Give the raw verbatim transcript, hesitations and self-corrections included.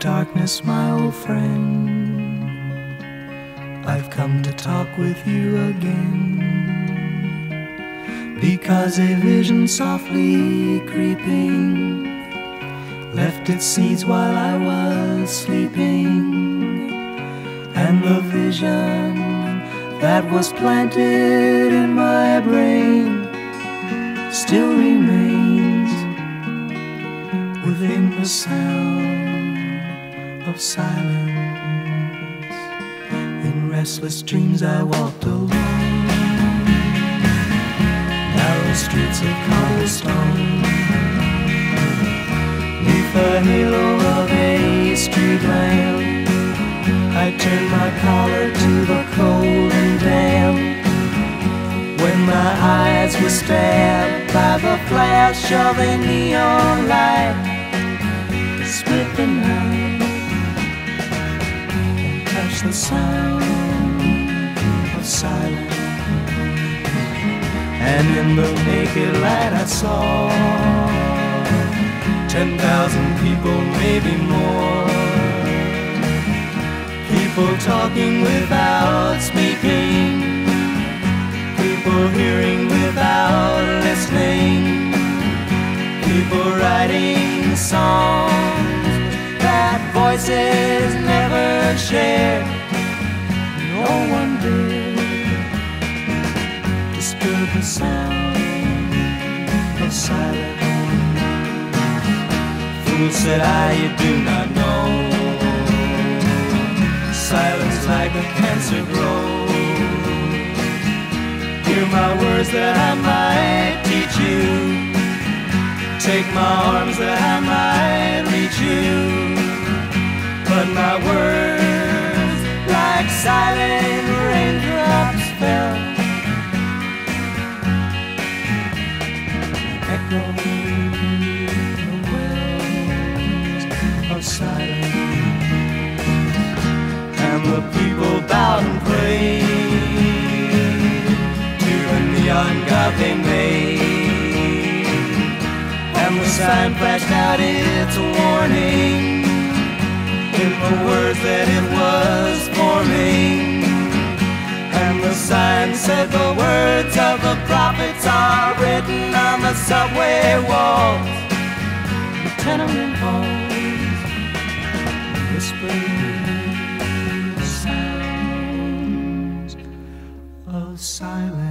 darkness, my old friend, I've come to talk with you again, because a vision softly creeping left its seeds while I was sleeping, and the vision that was planted in my brain still remains within the sound of silence. In restless dreams I walked alone, narrow streets of cobblestone, neath the halo of a street lamp. I turned my collar to the cold and damp, when my eyes were stabbed by the flash of a neon light that split the night and touched the sound of silence. And in the naked light I saw ten thousand people, maybe more, people talking without speaking, people hearing without listening, people writing songs that voices never shared. No one did disturb the sound of silence. Fool, said I, you do not know, silence like a cancer grows. Hear my words that I might teach you, take my arms that I might reach you, but my words like silent raindrops fell, echoing the wells of silence. And the people bowed and prayed to the neon god they made, and the sign flashed out its warning in the words that it was forming. And the sign said the words of the prophets are written on the subway walls, the tenement halls, whispering of silence.